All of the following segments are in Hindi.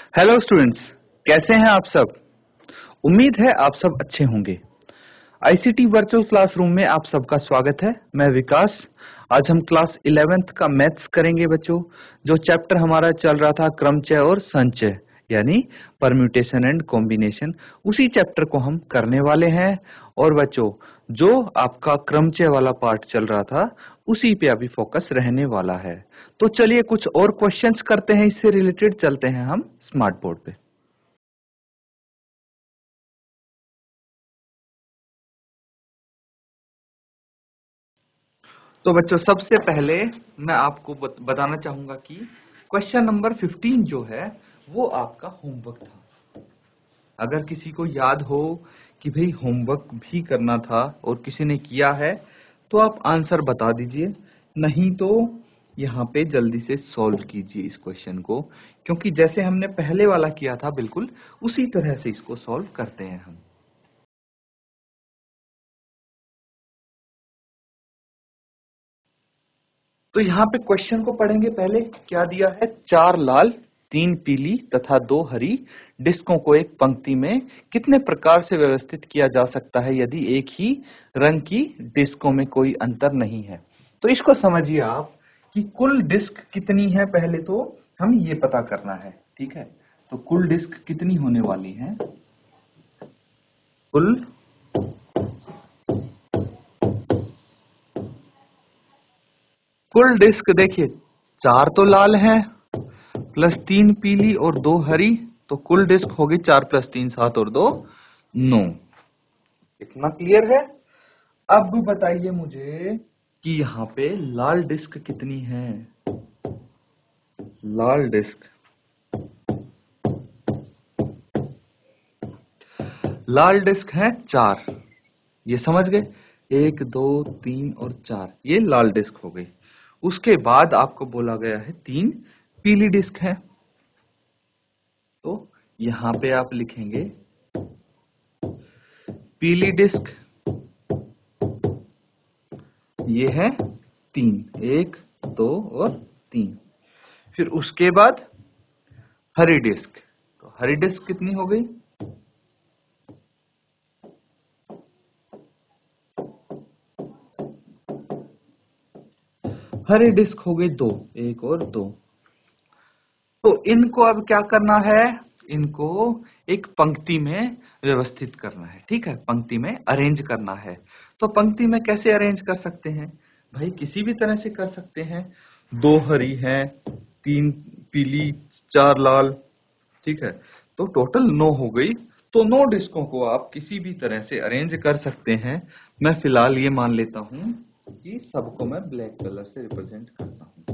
हेलो स्टूडेंट्स, कैसे हैं आप सब। उम्मीद है आप सब अच्छे होंगे। आईसीटी वर्चुअल क्लासरूम में आप सबका स्वागत है। मैं विकास। आज हम क्लास 11th का मैथ्स करेंगे बच्चों। जो चैप्टर हमारा चल रहा था क्रमचय और संचय यानी परम्यूटेशन एंड कॉम्बिनेशन, उसी चैप्टर को हम करने वाले हैं। और बच्चों, जो आपका क्रमचय वाला पार्ट चल रहा था उसी पे अभी फोकस रहने वाला है। तो चलिए कुछ और क्वेश्चंस करते हैं, इससे रिलेटेड चलते हैं हम स्मार्ट बोर्ड पे। तो बच्चों, सबसे पहले मैं आपको बताना चाहूंगा कि क्वेश्चन नंबर 15 जो है वो आपका होमवर्क था। अगर किसी को याद हो कि भाई होमवर्क भी करना था और किसी ने किया है तो आप आंसर बता दीजिए, नहीं तो यहाँ पे जल्दी से सॉल्व कीजिए इस क्वेश्चन को, क्योंकि जैसे हमने पहले वाला किया था बिल्कुल उसी तरह से इसको सॉल्व करते हैं हम। तो यहाँ पे क्वेश्चन को पढ़ेंगे। पहले क्या दिया है, 4 लाल 3 पीली तथा 2 हरी डिस्कों को एक पंक्ति में कितने प्रकार से व्यवस्थित किया जा सकता है यदि एक ही रंग की डिस्कों में कोई अंतर नहीं है। तो इसको समझिए आप कि कुल डिस्क कितनी है, पहले तो हम ये पता करना है। ठीक है, तो कुल डिस्क कितनी होने वाली है। कुल कुल डिस्क देखिए, 4 तो लाल हैं प्लस 3 पीली और 2 हरी, तो कुल डिस्क होगी 4 प्लस 3 7 और 2 9। इतना क्लियर है। अब बताइए मुझे कि यहाँ पे लाल डिस्क कितनी है। लाल डिस्क, लाल डिस्क है 4। ये समझ गए, 1 2 3 और 4, ये लाल डिस्क हो गई। उसके बाद आपको बोला गया है 3 पीली डिस्क है, तो यहां पे आप लिखेंगे पीली डिस्क, ये है 3, 1 2 और 3। फिर उसके बाद हरी डिस्क, तो हरी डिस्क कितनी हो गई, हरी डिस्क हो गई 2, 1 और 2। तो इनको अब क्या करना है, इनको एक पंक्ति में व्यवस्थित करना है। ठीक है, पंक्ति में अरेंज करना है। तो पंक्ति में कैसे अरेंज कर सकते हैं भाई, किसी भी तरह से कर सकते हैं। 2 हरी हैं, 3 पीली, 4 लाल। ठीक है, तो टोटल 9 हो गई। तो 9 डिस्कों को आप किसी भी तरह से अरेंज कर सकते हैं। मैं फिलहाल ये मान लेता हूं कि सबको मैं ब्लैक कलर से रिप्रेजेंट करता हूं।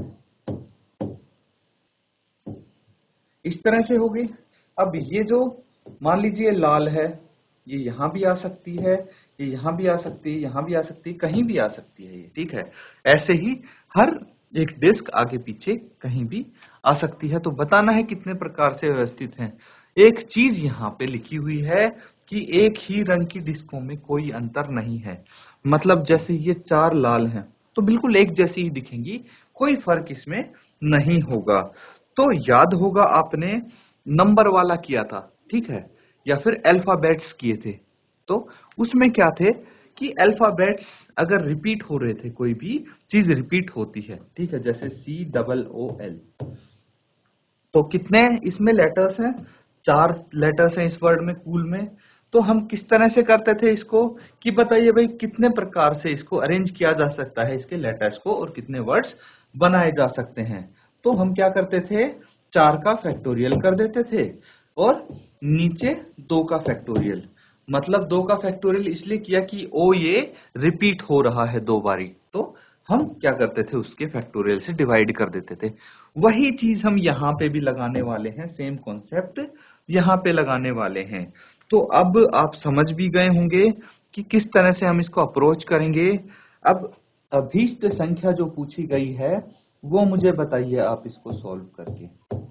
इस तरह से हो गई। अब ये जो मान लीजिए लाल है, ये यहां भी आ सकती है, ये यहां भी आ सकती है, यहां भी आ सकती है, कहीं भी आ सकती है ये। ठीक है, ऐसे ही हर एक डिस्क आगे पीछे कहीं भी आ सकती है। तो बताना है कितने प्रकार से व्यवस्थित है। एक चीज यहाँ पे लिखी हुई है कि एक ही रंग की डिस्कों में कोई अंतर नहीं है। मतलब जैसे ये 4 लाल हैं तो बिल्कुल एक जैसी ही दिखेंगी, कोई फर्क इसमें नहीं होगा। तो याद होगा आपने नंबर वाला किया था, ठीक है, या फिर अल्फाबेट्स किए थे। तो उसमें क्या थे कि अल्फाबेट्स अगर रिपीट हो रहे थे, कोई भी चीज रिपीट होती है, ठीक है, जैसे COOL, तो कितने इसमें लेटर्स हैं, 4 लेटर्स हैं इस वर्ड में, कूल में। तो हम किस तरह से करते थे इसको कि बताइए भाई कितने प्रकार से इसको अरेंज किया जा सकता है, इसके लेटर्स को, और कितने वर्ड्स बनाए जा सकते हैं। तो हम क्या करते थे, 4 का फैक्टोरियल कर देते थे और नीचे 2 का फैक्टोरियल। मतलब 2 का फैक्टोरियल इसलिए किया कि ओ ये रिपीट हो रहा है 2 बारी, तो हम क्या करते थे, उसके फैक्टोरियल से डिवाइड कर देते थे। वही चीज हम यहाँ पे भी लगाने वाले हैं, सेम कॉन्सेप्ट यहाँ पे लगाने वाले हैं। तो अब आप समझ भी गए होंगे कि किस तरह से हम इसको अप्रोच करेंगे। अब अभीष्ट संख्या जो पूछी गई है वो मुझे बताइए आप इसको सॉल्व करके।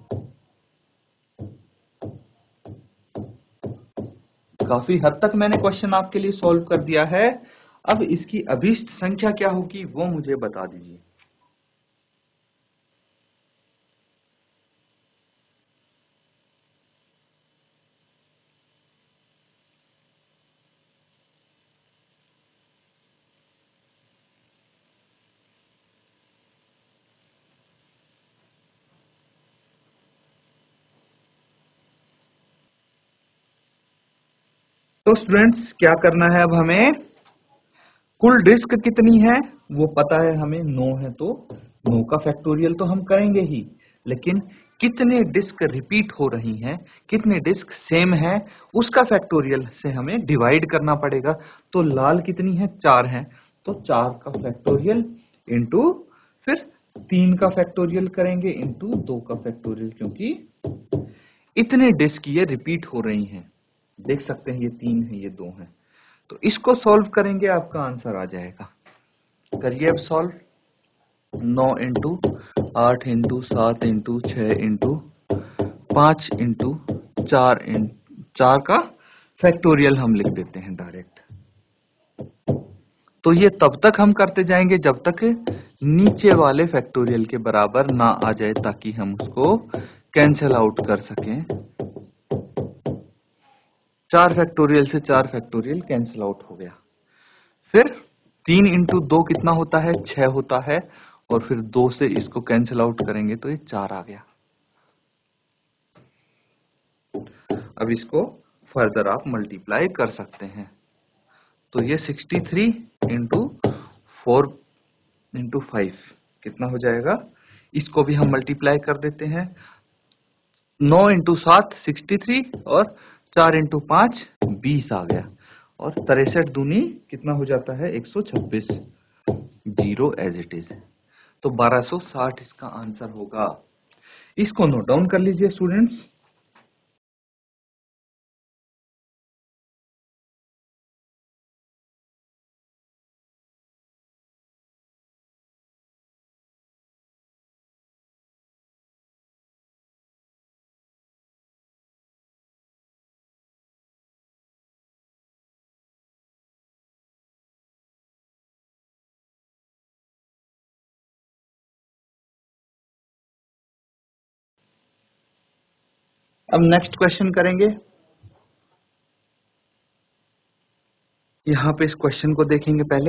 काफी हद तक मैंने क्वेश्चन आपके लिए सॉल्व कर दिया है। अब इसकी अभीष्ट संख्या क्या होगी वो मुझे बता दीजिए। तो स्टूडेंट्स क्या करना है, अब हमें कुल डिस्क कितनी है वो पता है हमें, 9 है, तो 9 का फैक्टोरियल तो हम करेंगे ही, लेकिन कितने डिस्क रिपीट हो रही हैं, कितने डिस्क सेम है, उसका फैक्टोरियल से हमें डिवाइड करना पड़ेगा। तो लाल कितनी है, 4 है, तो 4 का फैक्टोरियल इंटू फिर 3 का फैक्टोरियल करेंगे इंटू 2 का फैक्टोरियल, क्योंकि इतने डिस्क ये रिपीट हो रही हैं। देख सकते हैं ये 3 है, ये 2 है, तो इसको सॉल्व करेंगे आपका आंसर आ जाएगा। करिए अब solve. 9 into 8 into 7 into 6 into 5 into 4 का फैक्टोरियल हम लिख देते हैं डायरेक्ट। तो ये तब तक हम करते जाएंगे जब तक नीचे वाले फैक्टोरियल के बराबर ना आ जाए, ताकि हम उसको कैंसिल आउट कर सकें। 4 फैक्टोरियल से 4 फैक्टोरियल कैंसिल आउट हो गया। फिर 3 इंटू 2 कितना होता है, 6 होता है, और फिर 2 से इसको कैंसिल आउट करेंगे तो ये 4 आ गया। अब इसको फर्दर आप मल्टीप्लाई कर सकते हैं, तो ये 63 इंटू 4 इंटू 5 कितना हो जाएगा, इसको भी हम मल्टीप्लाई कर देते हैं। 9 इंटू 7 63 और 4 इंटू 5 20 आ गया, और 63 दूनी कितना हो जाता है, 126, 0 एज इट इज। तो 1260 इसका आंसर होगा। इसको नोट डाउन कर लीजिए स्टूडेंट्स। अब नेक्स्ट क्वेश्चन करेंगे। यहां पे इस क्वेश्चन को देखेंगे। पहले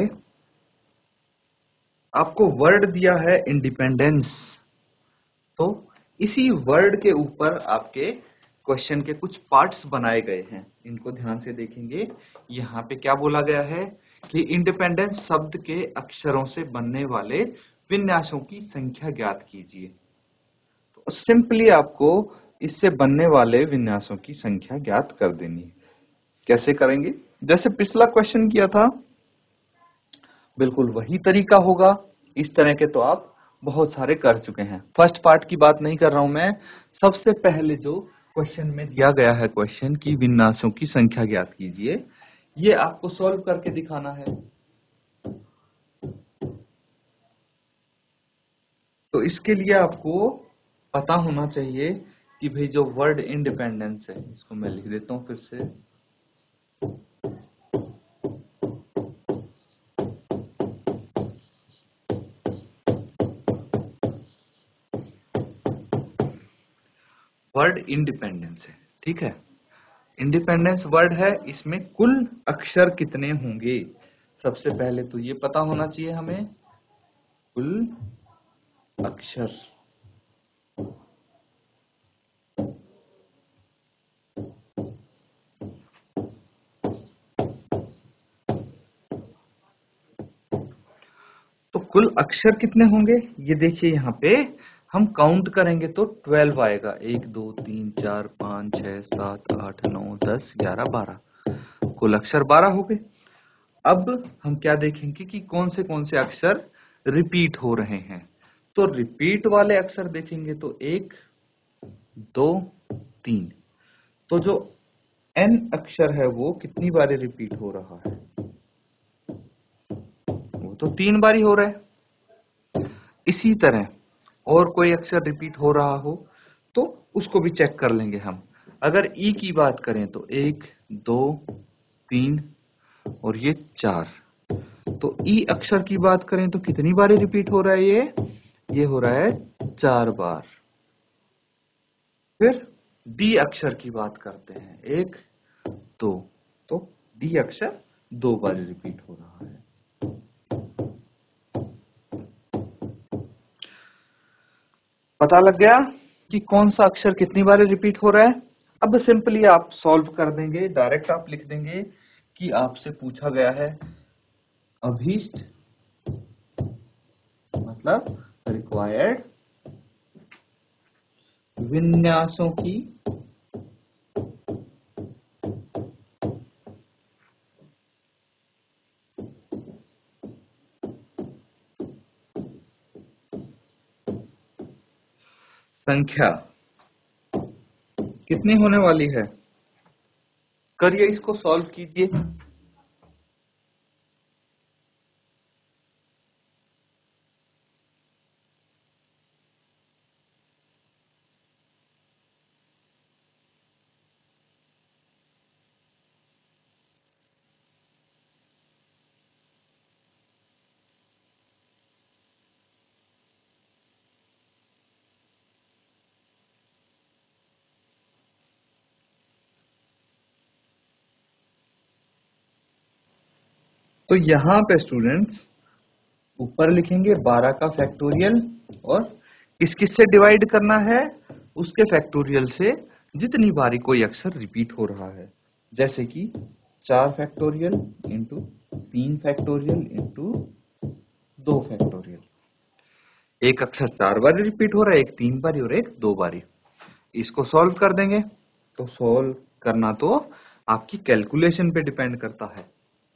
आपको वर्ड दिया है इंडिपेंडेंस, तो इसी वर्ड के ऊपर आपके क्वेश्चन के कुछ पार्ट्स बनाए गए हैं, इनको ध्यान से देखेंगे। यहाँ पे क्या बोला गया है कि इंडिपेंडेंस शब्द के अक्षरों से बनने वाले विन्यासों की संख्या ज्ञात कीजिए। तो सिंपली आपको इससे बनने वाले विन्यासों की संख्या ज्ञात कर देनी है। कैसे करेंगे, जैसे पिछला क्वेश्चन किया था बिल्कुल वही तरीका होगा। इस तरह के तो आप बहुत सारे कर चुके हैं। फर्स्ट पार्ट की बात नहीं कर रहा हूं मैं, सबसे पहले जो क्वेश्चन में दिया गया है क्वेश्चन की विन्यासों की संख्या ज्ञात कीजिए, ये आपको सॉल्व करके दिखाना है। तो इसके लिए आपको पता होना चाहिए कि भाई जो वर्ड इंडिपेंडेंस है, इसको मैं लिख देता हूं फिर से। वर्ड इंडिपेंडेंस है, ठीक है। इंडिपेंडेंस वर्ड है, इसमें कुल अक्षर कितने होंगे, सबसे पहले तो ये पता होना चाहिए हमें। कुल अक्षर, तो कुल अक्षर कितने होंगे ये देखिए, यहाँ पे हम काउंट करेंगे तो 12 आएगा। 1 2 3 4 5 6 7 8 9 10 11 12, कुल अक्षर 12 हो गए। अब हम क्या देखेंगे कि कौन से अक्षर रिपीट हो रहे हैं। तो रिपीट वाले अक्षर देखेंगे तो 1 2 3, तो जो n अक्षर है वो कितनी बार रिपीट हो रहा है, वो तो 3 बार ही हो रहा है। इसी तरह और कोई अक्षर रिपीट हो रहा हो तो उसको भी चेक कर लेंगे हम। अगर ई की बात करें तो 1 2 3 और ये 4, तो ई अक्षर की बात करें तो कितनी बार रिपीट हो रहा है, ये हो रहा है 4 बार। फिर डी अक्षर की बात करते हैं, 1 2, तो डी अक्षर 2 बार रिपीट हो रहा है। पता लग गया कि कौन सा अक्षर कितनी बार रिपीट हो रहा है। अब सिंपली आप सॉल्व कर देंगे, डायरेक्ट आप लिख देंगे कि आपसे पूछा गया है अभीष्ट मतलब रिक्वायर्ड विन्यासों की संख्या कितनी होने वाली है। करिए, इसको सॉल्व कीजिए। तो यहां पे स्टूडेंट्स ऊपर लिखेंगे 12 का फैक्टोरियल और किस किस से डिवाइड करना है, उसके फैक्टोरियल से जितनी बारी कोई अक्षर रिपीट हो रहा है। जैसे कि 4 factorial into 3 factorial into 2 factorial. एक अक्षर 4 बार रिपीट हो रहा है, एक 3 बारी और एक 2 बारी। इसको सॉल्व कर देंगे। तो सॉल्व करना तो आपकी कैलकुलेशन पे डिपेंड करता है।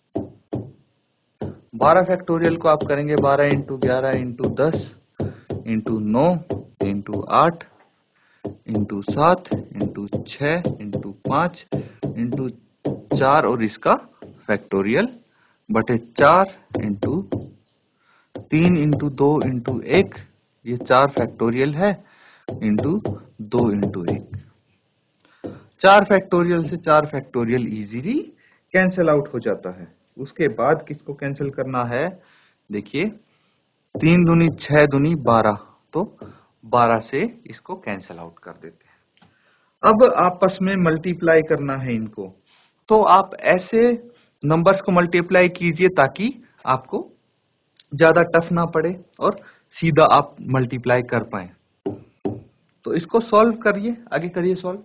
12 फैक्टोरियल को आप करेंगे 12 into 11 into 10 into 9 into 8 into 7 into 6 into 5 into 4 और इसका फैक्टोरियल बटे 4 इंटू 3 इंटू 2 इंटू 1, ये 4 फैक्टोरियल है इंटू 2 इंटू 1। 4 फैक्टोरियल से 4 फैक्टोरियल इजीली कैंसिल आउट हो जाता है। उसके बाद किसको कैंसिल करना है, देखिए 3 दूनी 6 दूनी 12, तो 12 से इसको कैंसिल आउट कर देते हैं। अब आपस में मल्टीप्लाई करना है इनको, तो आप ऐसे नंबर्स को मल्टीप्लाई कीजिए ताकि आपको ज्यादा टफ ना पड़े और सीधा आप मल्टीप्लाई कर पाए। तो इसको सॉल्व करिए, आगे करिए सॉल्व।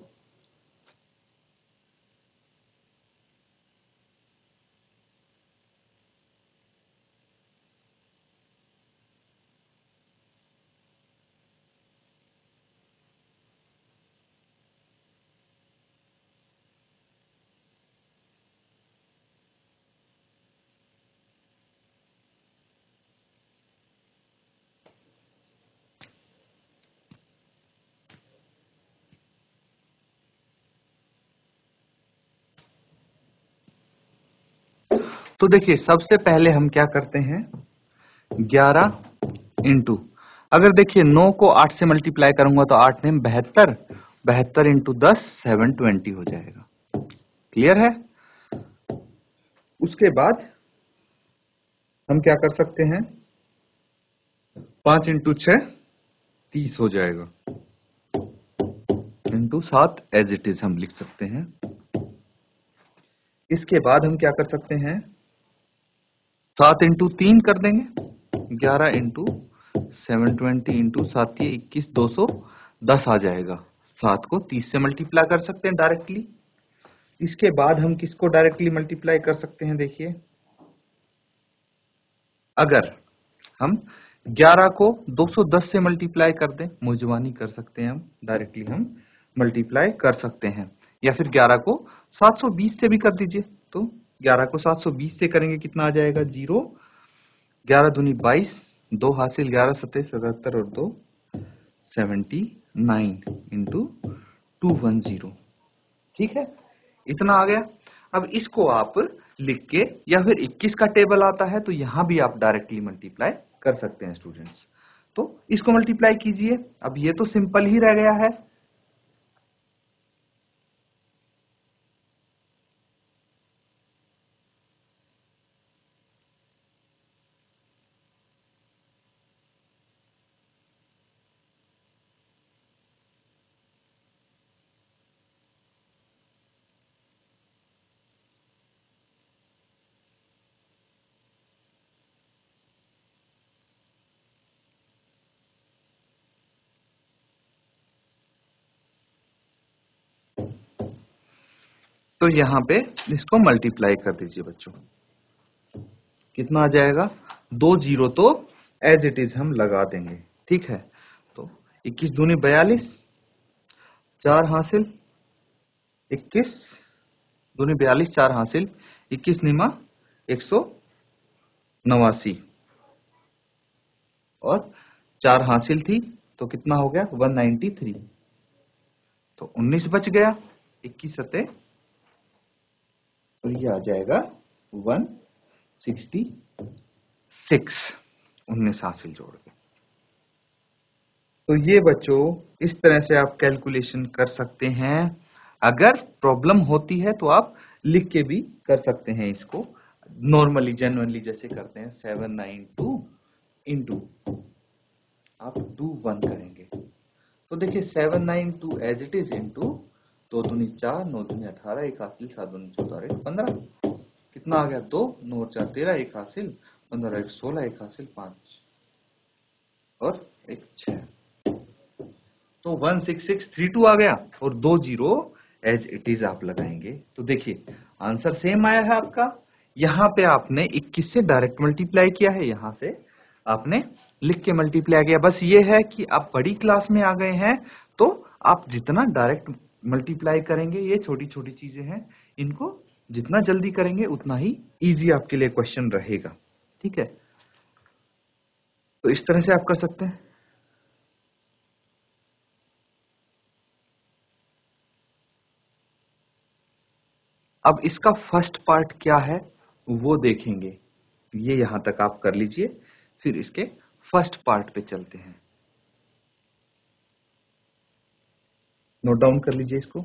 तो देखिए सबसे पहले हम क्या करते हैं, 11 इंटू, अगर देखिए 9 को 8 से मल्टीप्लाई करूंगा तो 8 ने 72, 72 इंटू 10 720 हो जाएगा। क्लियर है। उसके बाद हम क्या कर सकते हैं, 5 इंटू 6 30 हो जाएगा, इंटू 7 एज इट इज हम लिख सकते हैं। इसके बाद हम क्या कर सकते हैं, 7 इंटू 3 कर देंगे, 11 इंटू 720 इंटू 7 ये 21, 210 आ जाएगा। 7 को 30 से मल्टीप्लाई कर सकते हैं डायरेक्टली। इसके बाद हम किसको डायरेक्टली मल्टीप्लाई कर सकते हैं, देखिए अगर हम 11 को 210 से मल्टीप्लाई कर दें, मुजवानी कर सकते हैं हम, डायरेक्टली हम मल्टीप्लाई कर सकते हैं, या फिर 11 को 720 से भी कर दीजिए। तो 11 को 720 से करेंगे कितना आ जाएगा, 0, 11 दूनी 22, 2 हासिल 11 सत्ते 77 और 2 79 इंटू 210। ठीक है, इतना आ गया। अब इसको आप लिख के, या फिर 21 का टेबल आता है तो यहां भी आप डायरेक्टली मल्टीप्लाई कर सकते हैं स्टूडेंट्स। तो इसको मल्टीप्लाई कीजिए। अब ये तो सिंपल ही रह गया है। तो यहाँ पे इसको मल्टीप्लाई कर दीजिए बच्चों, कितना आ जाएगा, 2 जीरो तो एज इट इज हम लगा देंगे, ठीक है। तो 21 दूनी 42, 4 हासिल, 21 दूनी 42, 4 हासिल, 21 निमा 189 और 4 हासिल थी तो कितना हो गया 193, तो 19 बच गया, 21 सते, तो ये आ जाएगा 166, 19 हासिल जोड़ के। तो ये बच्चों इस तरह से आप कैलकुलेशन कर सकते हैं। अगर प्रॉब्लम होती है तो आप लिख के भी कर सकते हैं इसको, नॉर्मली जेन्युइनली जैसे करते हैं 792 इंटू आप 2 1 करेंगे। तो देखिए 792 एज इट इज इंटू 2 दूनी 4, 9 दूनी 18, 1 हासिल, 7 दूनी 14, 1 15, कितना आ गया 2, 9 4 13, 1 हासिल, 15 1 16, 1 हासिल 5 और 1 6, तो 16632 आ गया और 2 जीरो एज इट इज आप लगाएंगे। तो देखिए आंसर सेम आया है आपका। यहां पे आपने 21 से डायरेक्ट मल्टीप्लाई किया है, यहां से आपने लिख के मल्टीप्लाई किया। बस ये है कि आप बड़ी क्लास में आ गए हैं तो आप जितना डायरेक्ट मल्टीप्लाई करेंगे, ये छोटी छोटी चीजें हैं, इनको जितना जल्दी करेंगे उतना ही इजी आपके लिए क्वेश्चन रहेगा, ठीक है। तो इस तरह से आप कर सकते हैं। अब इसका फर्स्ट पार्ट क्या है वो देखेंगे, ये यहां तक आप कर लीजिए, फिर इसके फर्स्ट पार्ट पे चलते हैं। नोट डाउन कर लीजिए इसको।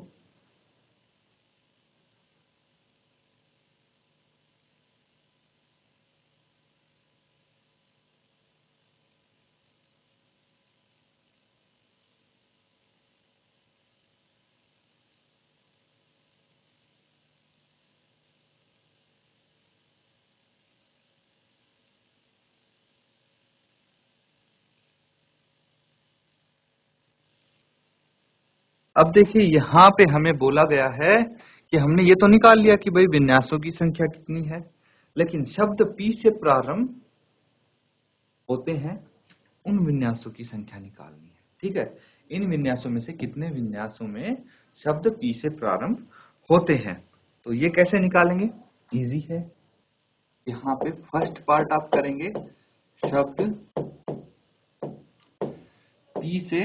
अब देखिए यहां पे हमें बोला गया है कि हमने ये तो निकाल लिया कि भाई विन्यासों की संख्या कितनी है, लेकिन शब्द पी से प्रारंभ होते हैं उन विन्यासों की संख्या निकालनी है, ठीक है। इन विन्यासों में से कितने विन्यासों में शब्द पी से प्रारंभ होते हैं, तो ये कैसे निकालेंगे, इजी है। यहाँ पे फर्स्ट पार्ट आप करेंगे, शब्द पी से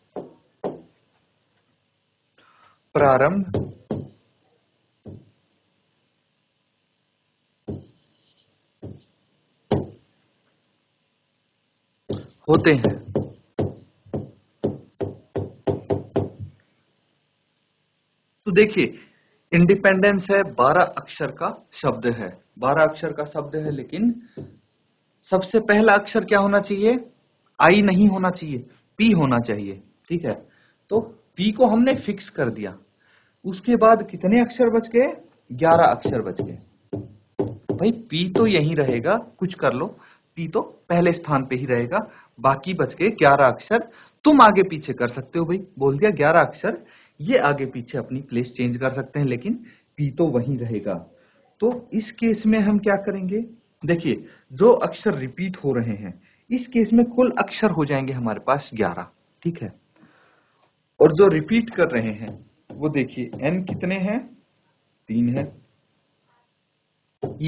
प्रारंभ होते हैं। तो देखिए इंडिपेंडेंस है, 12 अक्षर का शब्द है, 12 अक्षर का शब्द है, लेकिन सबसे पहला अक्षर क्या होना चाहिए, आई नहीं होना चाहिए, पी होना चाहिए, ठीक है। तो पी को हमने फिक्स कर दिया, उसके बाद कितने अक्षर बच गए, 11 अक्षर बच गए। भाई पी तो यहीं रहेगा, कुछ कर लो, पी तो पहले स्थान पे ही रहेगा, बाकी बच गए 11 अक्षर। तुम आगे पीछे कर सकते हो, भाई बोल दिया 11 अक्षर, ये आगे पीछे अपनी प्लेस चेंज कर सकते हैं, लेकिन पी तो वहीं रहेगा। तो इस केस में हम क्या करेंगे, देखिए जो अक्षर रिपीट हो रहे हैं इस केस में कुल अक्षर हो जाएंगे हमारे पास 11, ठीक है। और जो रिपीट कर रहे हैं वो देखिए एन कितने हैं, 3 है, ई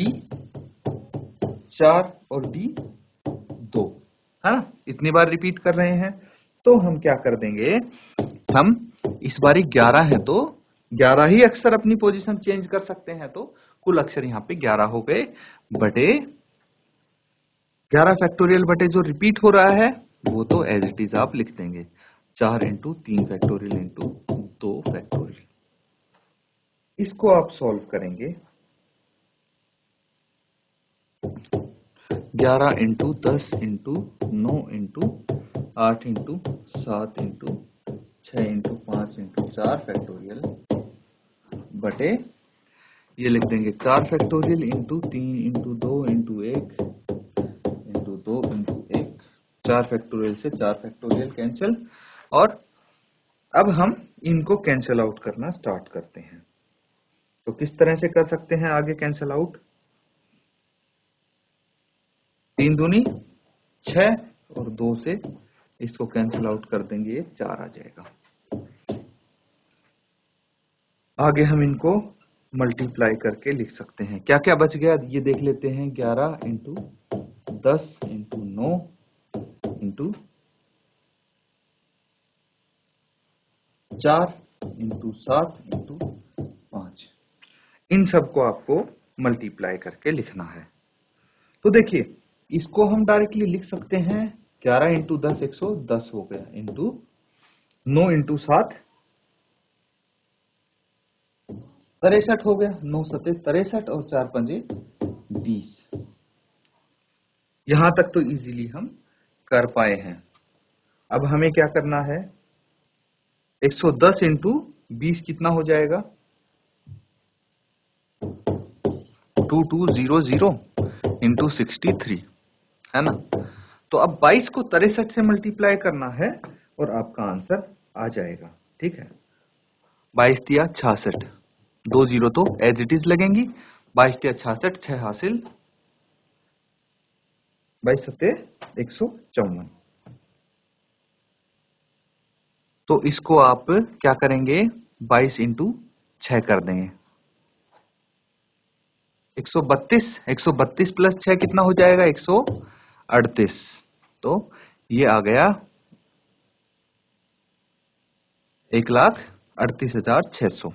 4 और डी 2, है ना, इतनी बार रिपीट कर रहे हैं। तो हम क्या कर देंगे, हम इस बारी 11 है तो 11 ही अक्षर अपनी पोजीशन चेंज कर सकते हैं, तो कुल अक्षर यहाँ पे 11 हो गए, बटे 11 फैक्टोरियल बटे जो रिपीट हो रहा है वो तो एज इट इज आप लिख देंगे, 4 इंटू 3 फैक्टोरियल इंटू 2 फैक्टोरियल। इसको आप सॉल्व करेंगे, 11 into 10 into 9 into 8 into 7 into 6 into 5 into 4 factorial बटे ये लिख देंगे 4 factorial into 3 into 2 into 1 into 2 into 1, 4 factorial से 4 फैक्टोरियल कैंसिल, और अब हम इनको कैंसिल आउट करना स्टार्ट करते हैं। तो किस तरह से कर सकते हैं आगे कैंसिल आउट? 3 दूनी 6 और 2 से इसको कैंसिल आउट कर देंगे, ये 4 आ जाएगा। आगे हम इनको मल्टीप्लाई करके लिख सकते हैं। क्या क्या बच गया ये देख लेते हैं। 11 into 10 into 9 into 4 into 7 into 5। इन सबको आपको मल्टीप्लाई करके लिखना है। तो देखिए इसको हम डायरेक्टली लिख सकते हैं। 11 इंटू 10 110 हो गया, इंटू 9 इंटू 7 63 हो गया, 9 7 63 और 4 पंजे 20। यहां तक तो इजीली हम कर पाए हैं। अब हमें क्या करना है? 110 इंटू 20 कितना हो जाएगा? 2200 इंटू 63 है ना। तो अब 22 को 63 से मल्टीप्लाई करना है और आपका आंसर आ जाएगा। ठीक है, 22 दिया 66, 2 जीरो तो एज इट इज लगेंगी। 22 दिया 66, 6 हासिल, 22 सत्ते 154। तो इसको आप क्या करेंगे? 22 इंटू 6 कर देंगे, 132। 132 प्लस 6 कितना हो जाएगा? 138। तो ये आ गया 1,38,600।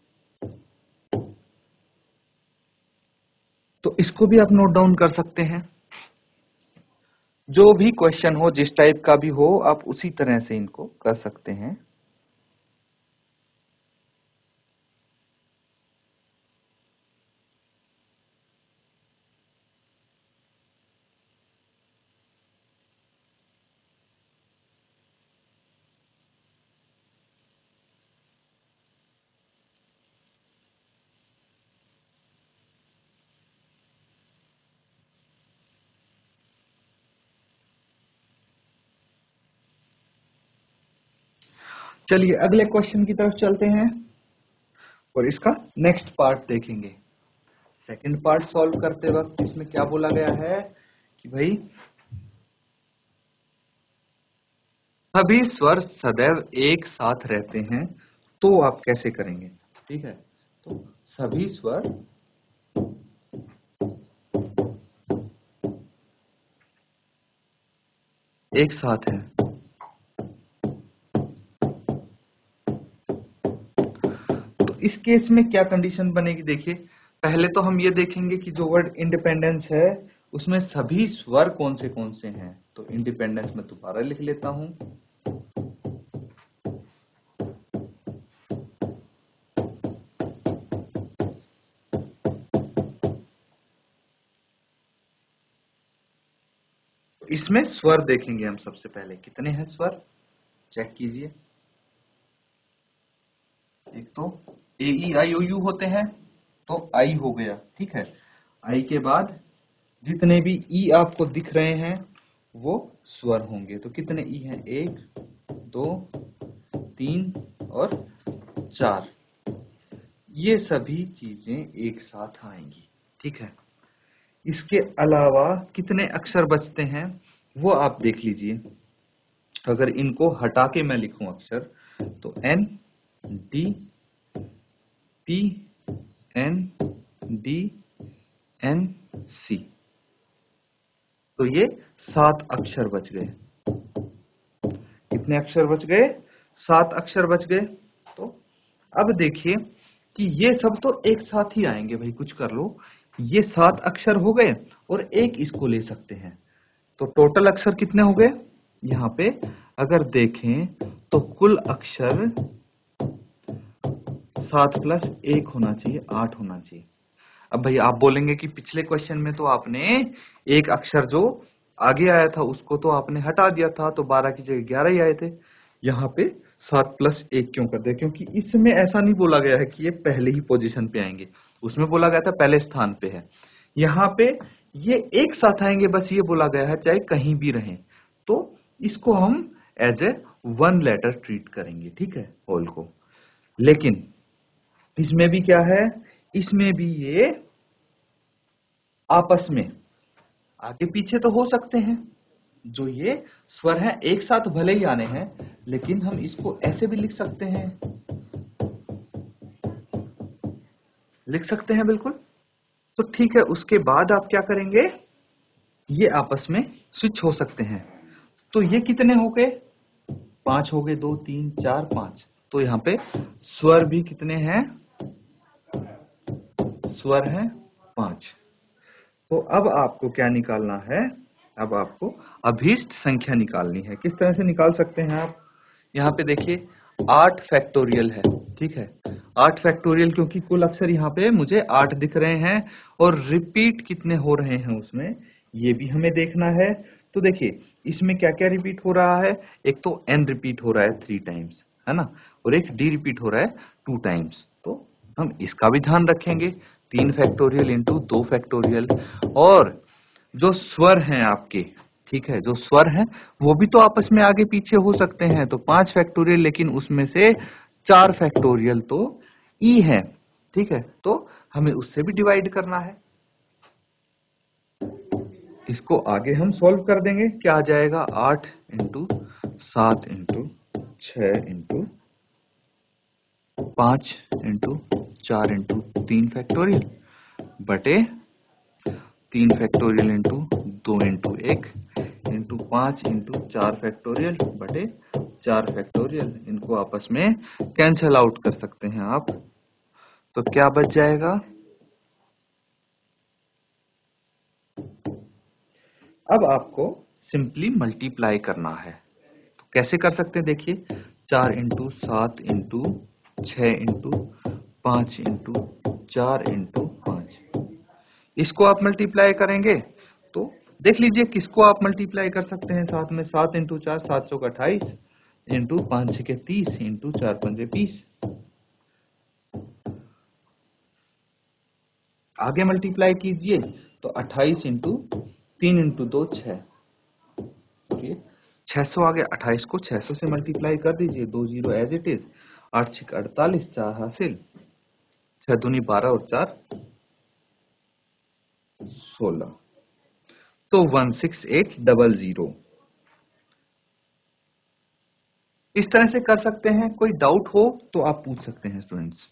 तो इसको भी आप नोट डाउन कर सकते हैं। जो भी क्वेश्चन हो, जिस टाइप का भी हो, आप उसी तरह से इनको कर सकते हैं। चलिए अगले क्वेश्चन की तरफ चलते हैं और इसका नेक्स्ट पार्ट देखेंगे। सेकंड पार्ट सॉल्व करते वक्त इसमें क्या बोला गया है कि भाई सभी स्वर सदैव एक साथ रहते हैं, तो आप कैसे करेंगे? ठीक है, तो सभी स्वर एक साथ है, तो इस केस में क्या कंडीशन बनेगी? देखिए पहले तो हम ये देखेंगे कि जो वर्ड इंडिपेंडेंस है उसमें सभी स्वर कौन से हैं। तो इंडिपेंडेंस में दोबारा लिख लेता हूं। इसमें स्वर देखेंगे हम सबसे पहले, कितने हैं स्वर चेक कीजिए। एक तो ए ई आई ओ यू होते हैं, तो आई हो गया। ठीक है, आई के बाद जितने भी ई आपको दिख रहे हैं वो स्वर होंगे। तो कितने ई हैं? 1 2 3 और 4। ये सभी चीजें एक साथ आएंगी। ठीक है, इसके अलावा कितने अक्षर बचते हैं वो आप देख लीजिए। अगर इनको हटा के मैं लिखूं अक्षर, तो N D P N D N C, तो ये 7 अक्षर बच गए। कितने अक्षर बच गए? 7 अक्षर बच गए। तो अब देखिए कि ये सब तो एक साथ ही आएंगे भाई, कुछ कर लो। ये 7 अक्षर हो गए और एक इसको ले सकते हैं, तो टोटल अक्षर कितने हो गए? यहाँ पे अगर देखें तो कुल अक्षर 7 प्लस 1 होना चाहिए, 8 होना चाहिए। अब भाई आप बोलेंगे कि पिछले क्वेश्चन में तो आपने एक अक्षर जो आगे आया था उसको तो आपने हटा दिया था, तो 12 की जगह 11 ही आए थे। यहाँ पे 7 प्लस 1 क्यों कर दिया? क्योंकि इसमें ऐसा नहीं बोला गया है कि ये पहले ही पोजीशन पे आएंगे, उसमें बोला गया था पहले स्थान पे है। यहाँ पे ये एक साथ आएंगे, बस ये बोला गया है चाहे कहीं भी रहें। तो इसको हम एज ए 1 लेटर ट्रीट करेंगे। ठीक है, होल को। लेकिन इसमें भी क्या है? इसमें भी ये आपस में आगे पीछे तो हो सकते हैं, जो ये स्वर हैं एक साथ भले ही आने हैं, लेकिन हम इसको ऐसे भी लिख सकते हैं, बिल्कुल। तो ठीक है, उसके बाद आप क्या करेंगे, ये आपस में स्विच हो सकते हैं। तो ये कितने हो गए, 5 हो गए, 2 3 4 5। तो यहाँ पे स्वर भी कितने हैं, स्वर हैं 5। तो अब आपको क्या निकालना है, अब आपको अभीष्ट संख्या निकालनी है। किस तरह से निकाल सकते हैं आप, यहाँ पे देखिए 8 फैक्टोरियल है, ठीक है। 8 फैक्टोरियल क्योंकि कुल अक्षर यहाँ पे मुझे 8 दिख रहे हैं, और रिपीट कितने हो रहे हैं उसमें, ये भी हमें देखना है। तो देखिए इसमें क्या क्या रिपीट हो रहा है, एक तो n रिपीट हो रहा है 3 टाइम्स, है ना, और एक d रिपीट हो रहा है 2 टाइम्स। तो हम इसका भी ध्यान रखेंगे, 3 फैक्टोरियल इंटू 2 फैक्टोरियल। और जो स्वर हैं आपके, ठीक है, जो स्वर हैं वो भी तो आपस में आगे पीछे हो सकते हैं। तो 5 फैक्टोरियल, लेकिन उसमें से 4 फैक्टोरियल तो ई है, ठीक है। तो हमें उससे भी डिवाइड करना है। इसको आगे हम सॉल्व कर देंगे, क्या आ जाएगा, 8 into 7 into 6 into 5 into 4 into 3 factorial बटे 3 factorial into 2 into 1 into 5 into 4 factorial बटे 4 फैक्टोरियल। इनको आपस में कैंसल आउट कर सकते हैं आप। तो क्या बच जाएगा, अब आपको सिंपली मल्टीप्लाई करना है। तो कैसे कर सकते हैं, देखिए 4 into 7 into 6 into 5 into 4 into 5, इसको आप मल्टीप्लाई करेंगे तो देख लीजिए किसको आप मल्टीप्लाई कर सकते हैं साथ में, 7 इंटू 4 7 चौक 28 इंटू 5 6 30 इंटू 4 5 20। आगे मल्टीप्लाई कीजिए तो 28 इंटू 3 इंटू 2 6, 600 आ गया। 28 को 600 से मल्टीप्लाई कर दीजिए, 2 जीरो एज इट इज, 8 6 48, 4 हासिल, 6 दूनी 12 और 4 16। तो 16800। इस तरह से कर सकते हैं। कोई डाउट हो तो आप पूछ सकते हैं स्टूडेंट्स।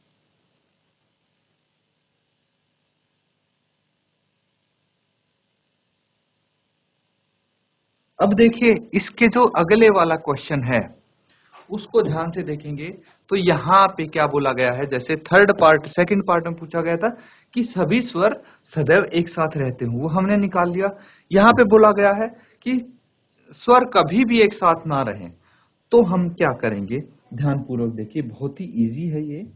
अब देखिए इसके जो अगले वाला क्वेश्चन है उसको ध्यान से देखेंगे तो यहाँ पे क्या बोला गया है, जैसे सेकंड पार्ट में पूछा गया था कि सभी स्वर सदैव एक साथ रहते हों, वो हमने निकाल लिया। यहाँ पे बोला गया है कि स्वर कभी भी एक साथ ना रहें। तो हम क्या करेंगे, ध्यानपूर्वक देखिए, बहुत ही इजी है ये।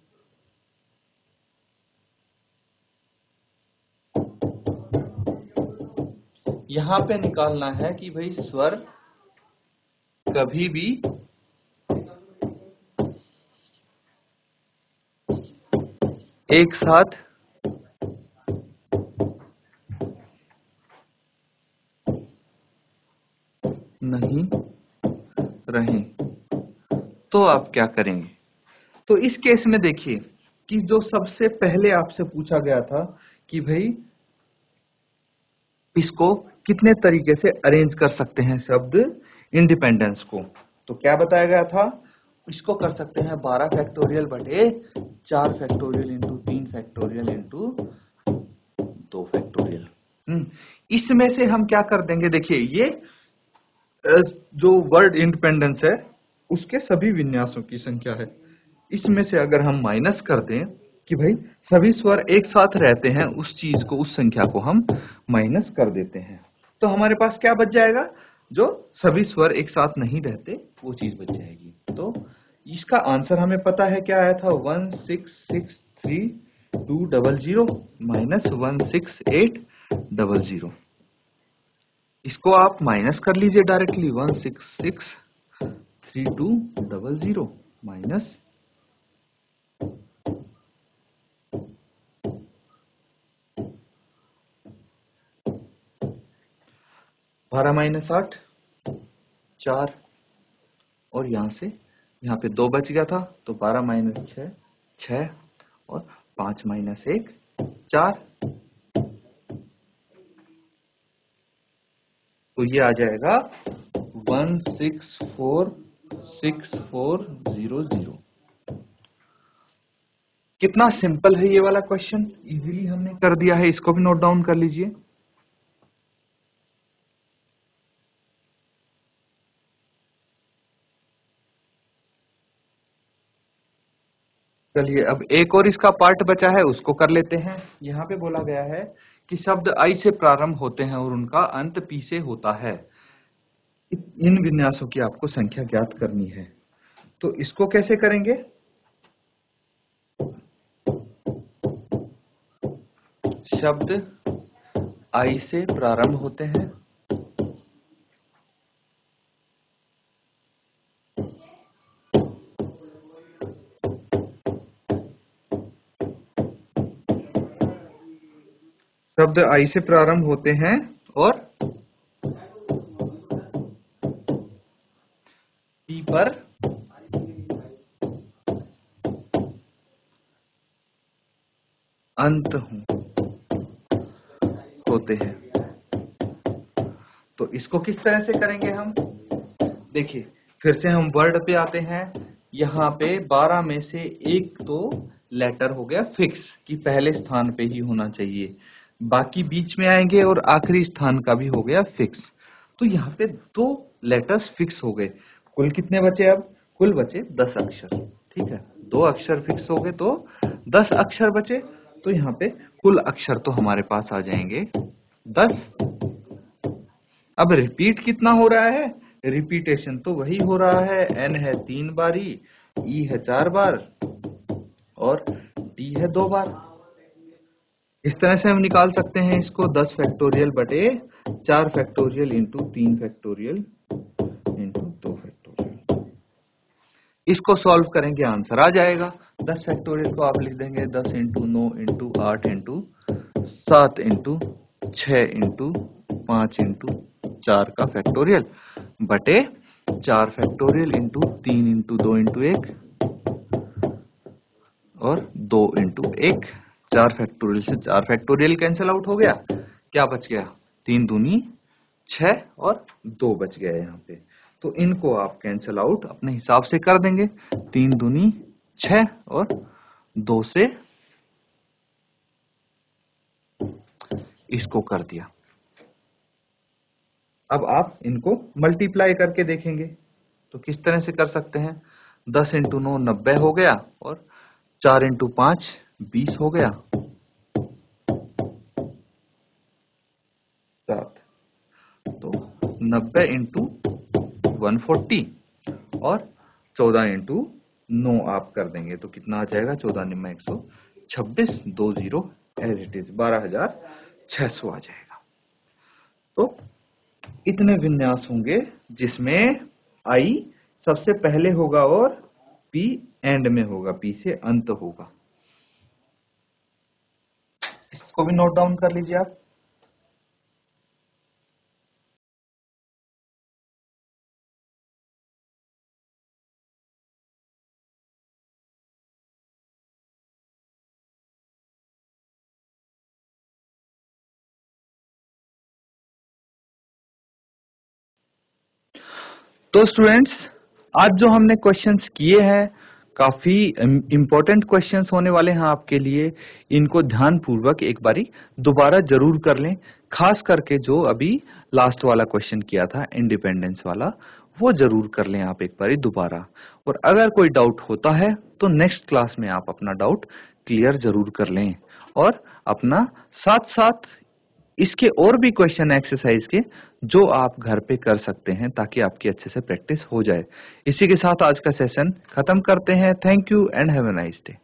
यहां पे निकालना है कि भाई स्वर कभी भी एक साथ नहीं रहें। तो आप क्या करेंगे, तो इस केस में देखिए कि जो सबसे पहले आपसे पूछा गया था कि भाई इसको कितने तरीके से अरेंज कर सकते हैं शब्द इंडिपेंडेंस को, तो क्या बताया गया था, इसको कर सकते हैं 12 फैक्टोरियल बटे 4 factorial into 3 factorial into 2 factorial. इसमें से हम क्या कर देंगे, देखिए ये जो वर्ड इंडिपेंडेंस है उसके सभी विन्यासों की संख्या है। इसमें से अगर हम माइनस कर दें कि भाई सभी स्वर एक साथ रहते हैं, उस चीज को, उस संख्या को हम माइनस कर देते हैं, तो हमारे पास क्या बच जाएगा, जो सभी स्वर एक साथ नहीं रहते वो चीज बच जाएगी। तो इसका आंसर हमें पता है क्या आया था, 1663200 माइनस 16800। इसको आप माइनस कर लीजिए डायरेक्टली, 1663200 माइनस 12 माइनस 8 4, और यहां से यहाँ पे 2 बच गया था, तो 12 माइनस 6 6, और 5 माइनस 1 4, तो ये आ जाएगा 1646400। कितना सिंपल है ये वाला क्वेश्चन, इजीली हमने कर दिया है। इसको भी नोट डाउन कर लीजिए। चलिए अब एक और इसका पार्ट बचा है, उसको कर लेते हैं। यहाँ पे बोला गया है कि शब्द आई से प्रारंभ होते हैं और उनका अंत पी से होता है। इन विन्यासों की आपको संख्या ज्ञात करनी है, तो इसको कैसे करेंगे? शब्द आई से प्रारंभ होते हैं शब्द आई से प्रारंभ होते हैं और पी पर अंत होते हैं। तो इसको किस तरह से करेंगे हम? देखिए फिर से हम वर्ड पे आते हैं। यहाँ पे 12 में से एक तो लेटर हो गया फिक्स कि पहले स्थान पे ही होना चाहिए, बाकी बीच में आएंगे और आखिरी स्थान का भी हो गया फिक्स। तो यहाँ पे 2 लेटर्स फिक्स हो गए। कुल कितने बचे? अब कुल बचे 10 अक्षर। ठीक है, 2 अक्षर फिक्स हो गए तो 10 अक्षर बचे। तो यहाँ पे कुल अक्षर तो हमारे पास आ जाएंगे 10। अब रिपीट कितना हो रहा है? रिपीटेशन तो वही हो रहा है, n है 3 बारी, e है 4 बार और t है 2 बार। इस तरह से हम निकाल सकते हैं इसको 10 फैक्टोरियल बटे 4 factorial into 3 factorial into 2 factorial. इसको सॉल्व करेंगे, आंसर आ जाएगा। 10 फैक्टोरियल को आप लिख देंगे 10 into 9 into 8 into 7 into 6 into 5 into 4 का फैक्टोरियल बटे 4 फैक्टोरियल इंटू 3 इंटू 2 इंटू 1 और 2 इंटू 1। 4 फैक्टोरियल से 4 फैक्टोरियल कैंसिल आउट हो गया। क्या बच गया? 3 दूनी 6 और 2 बच गया यहाँ पे। तो इनको आप कैंसिल आउट अपने हिसाब से कर देंगे। 3 दूनी 6 और 2 से इसको कर दिया। अब आप इनको मल्टीप्लाई करके देखेंगे तो किस तरह से कर सकते हैं? 10 इंटू 9 90 हो गया और 4 इंटू 5 20 हो गया। 7 तो 90 इंटू 140 और 14 इंटू 9 आप कर देंगे तो कितना आ जाएगा? 14 9 126, 2 0 एज इट इज 12,600 आ जाएगा। तो इतने विन्यास होंगे जिसमें आई सबसे पहले होगा और पी एंड में होगा, पी से अंत होगा। इसको भी नोट डाउन कर लीजिए आप। तो स्टूडेंट्स आज जो हमने क्वेश्चंस किए हैं काफी इंपॉर्टेंट क्वेश्चंस होने वाले हैं आपके लिए। इनको ध्यान पूर्वक एक बारी दोबारा जरूर कर लें। खास करके जो अभी लास्ट वाला क्वेश्चन किया था इंडिपेंडेंस वाला, वो जरूर कर लें आप एक बारी दोबारा। और अगर कोई डाउट होता है तो नेक्स्ट क्लास में आप अपना डाउट क्लियर जरूर कर लें। और अपना साथ साथ इसके और भी क्वेश्चन एक्सरसाइज के जो आप घर पे कर सकते हैं ताकि आपकी अच्छे से प्रैक्टिस हो जाए। इसी के साथ आज का सेशन खत्म करते हैं। Thank you and have a nice day.